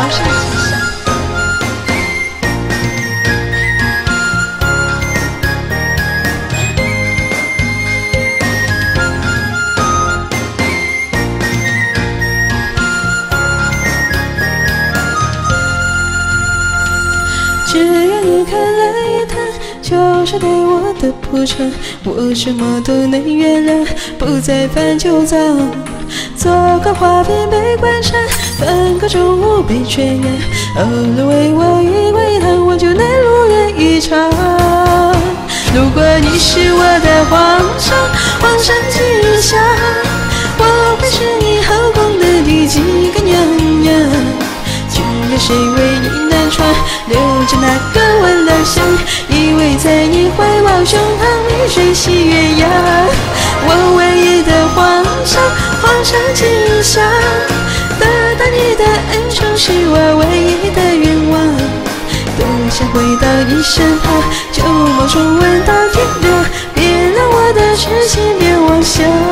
皇上吉祥。 只愿你看了一趟，就是对我的补偿。我什么都能原谅，不再犯旧账。做个花瓶被观赏，翻个中午被圈养。偶尔为我一杯汤，我就能如愿以偿。如果你是我的皇上，皇上吉祥，我会是你后宫的第几个娘娘？就让谁为你南闯，留着那个温良乡，依偎在你怀抱胸膛，蜜水系鸳鸯。我唯一的皇上，皇上吉祥，得到你的恩宠是我唯一的愿望。多想回到你身旁，旧梦重温到天亮，别让我的痴心变妄想。